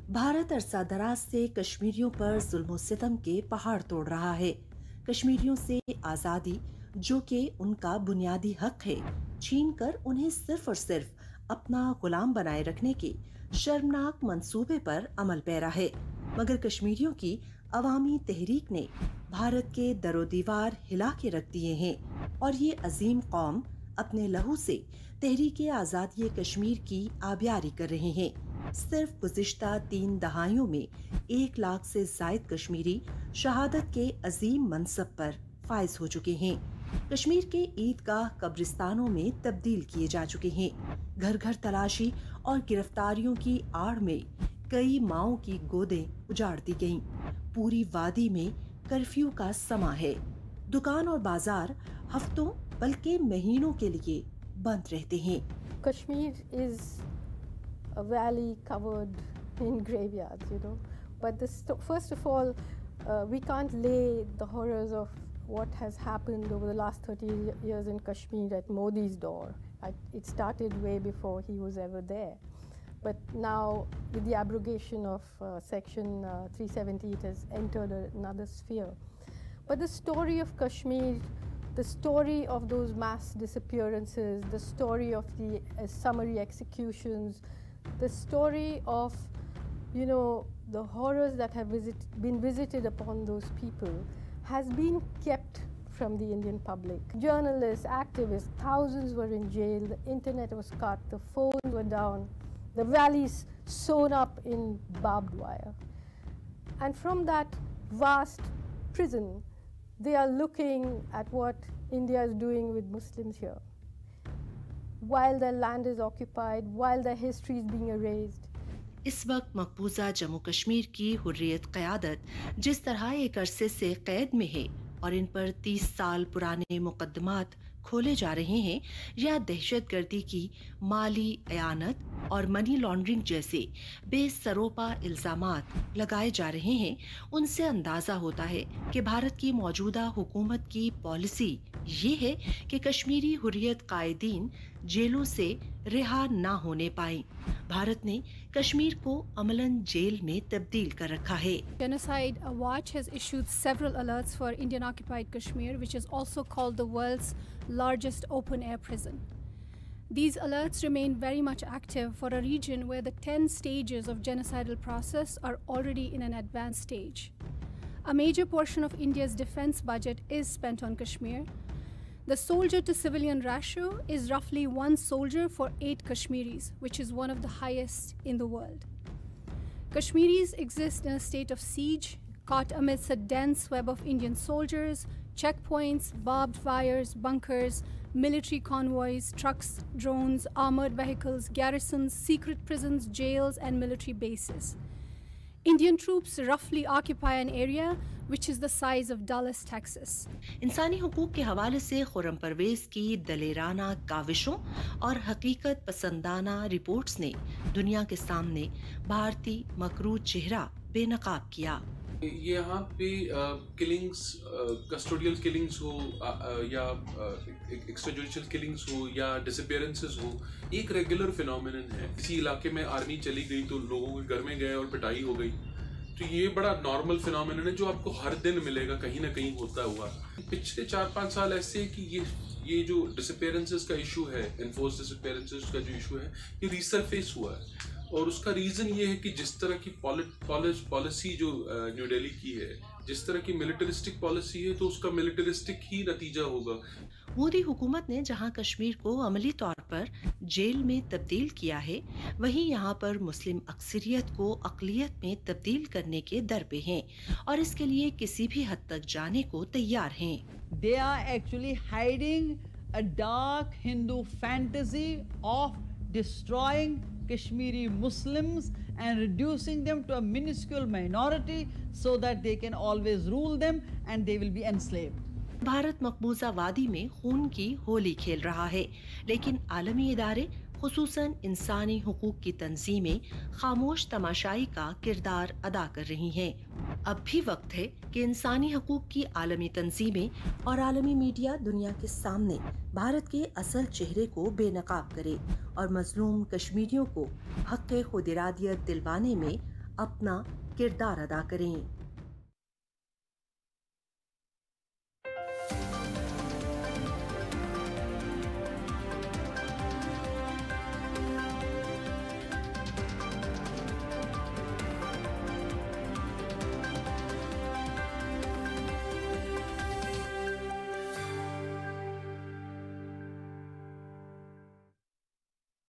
भारत अरसा दराज से कश्मीरियों पर जुल्म सितम के पहाड़ तोड़ रहा है। कश्मीरियों से आज़ादी, जो कि उनका बुनियादी हक है, छीन कर उन्हें सिर्फ और सिर्फ अपना गुलाम बनाए रखने के शर्मनाक मंसूबे पर अमल पैरा है। मगर कश्मीरियों की अवामी तहरीक ने भारत के दरो दीवार हिला के रख दिए हैं और ये अजीम कौम अपने लहू से तहरीक आज़ादी कश्मीर की आबियारी कर रहे हैं। सिर्फ गुज़िश्ता 3 दहाइयों में 1 लाख से जायद कश्मीरी शहादत के अजीम मनसब पर फाइज हो चुके हैं। कश्मीर के ईदगाह कब्रिस्तानों में तब्दील किए जा चुके हैं। घर घर तलाशी और गिरफ्तारियों की आड़ में कई माओं की गोदें उजाड़ दी गईं। पूरी वादी में कर्फ्यू का समा है। दुकान और बाजार हफ्तों बल्कि महीनों के लिए बंद रहते हैं। Kashmir is a valley covered in graveyards, But first of all, we can't lay the horrors of what has happened over the last 30 years in Kashmir at Modi's door. It started way before he was ever there. But now, with the abrogation of Section 370, it has entered another sphere. But the story of Kashmir, the story of those mass disappearances, the story of the summary executions, the story of, the horrors that have been visited upon those people has been kept from the Indian public. Journalists, activists, thousands were in jail, the internet was cut, the phones were down, the valleys sewn up in barbed wire. And from that vast prison, they are looking at what India is doing with Muslims here. While their land is occupied, while their history is being erased. इस वक्त मकबूजा जम्मू कश्मीर की हुर्रियत क़यादत जिस तरह एक अरसे से कैद में है और इन पर 30 साल पुराने मुकदमात खोले जा रहे हैं या दहशतगर्दी की माली अयानत और मनी लॉन्ड्रिंग जैसे बेसरोपा इल्जामात लगाए जा रहे हैं, उनसे अंदाजा होता है कि भारत की मौजूदा हुकूमत की पॉलिसी ये है कि कश्मीरी हुर्रियत कायदीन जेलों से रिहा ना होने पाएं। भारत ने कश्मीर को अमलन जेल में तब्दील कर रखा है। Genocide Watch has issued several alerts for Indian occupied Kashmir, which is also called the world's largest open-air prison. These alerts remain very much active for a region where the 10 stages of genocidal process are already in an advanced stage. A major portion of India's defense budget is spent on Kashmir. The soldier-to-civilian ratio is roughly 1 soldier for 8 Kashmiris, which is one of the highest in the world. Kashmiris exist in a state of siege, caught amidst a dense web of Indian soldiers, checkpoints, barbed wires, bunkers, military convoys, trucks, drones, armored vehicles, garrisons, secret prisons, jails, and military bases. Indian troops roughly occupy an area which is the size of Dallas, Texas. इंसानी हुकूक के हवाले से खुर्रम परवेज की दलेराना काविशों और हकीकत पसंदाना reports ने दुनिया के सामने भारतीय मकरू चेहरा बेनकाब किया। यहाँ पे किलिंग्स, कस्टोडियल किलिंग्स हो या एक्स्ट्राजुडिशियल किलिंग्स हो या डिसअपीयरेंसेस हो, एक रेगुलर फिनोमिनन है। किसी इलाके में आर्मी चली गई तो लोगों के घर में गए और पिटाई हो गई, तो ये बड़ा नॉर्मल फिनोमिनन है जो आपको हर दिन मिलेगा, कहीं ना कहीं होता हुआ। पिछले 4-5 साल ऐसे कि ये जो डिसअपीयरेंसेस का इशू है, एनफोर्स डिसअपीयरेंसेस का जो इशू है, ये रिसरफेस हुआ है। और उसका रीज़न ये है कि जिस तरह की पॉलिसी जो न्यू दिल्ली की है, जिस तरह की मिलिटरिस्टिक पॉलिसी है, तो उसका मिलिटरिस्टिक ही नतीजा होगा। मोदी हुकूमत ने जहां कश्मीर को अमली तौर पर जेल में तब्दील किया है, वहीं यहां पर मुस्लिम अक्सरियत को अक़लियत में तब्दील करने के दर पे हैं और इसके लिए किसी भी हद तक जाने को तैयार हैं। They are actually hiding a dark Hindu fantasy of destroying Kashmiri Muslims and reducing them to a minuscule minority so that they can always rule them and they will be enslaved. Bharat मकबूजा वादी में खून की होली खेल रहा है, लेकिन आलमी इदारे खुसूसन इंसानी हुकूक की तंजीमें खामोश तमाशाई का किरदार अदा कर रही हैं। अब भी वक्त है कि इंसानी हुकूक की आलमी तंजीमें और आलमी मीडिया दुनिया के सामने भारत के असल चेहरे को बेनकाब करे और मजलूम कश्मीरियों को हक़ खुद इरादियत दिलवाने में اپنا کردار ادا کریں۔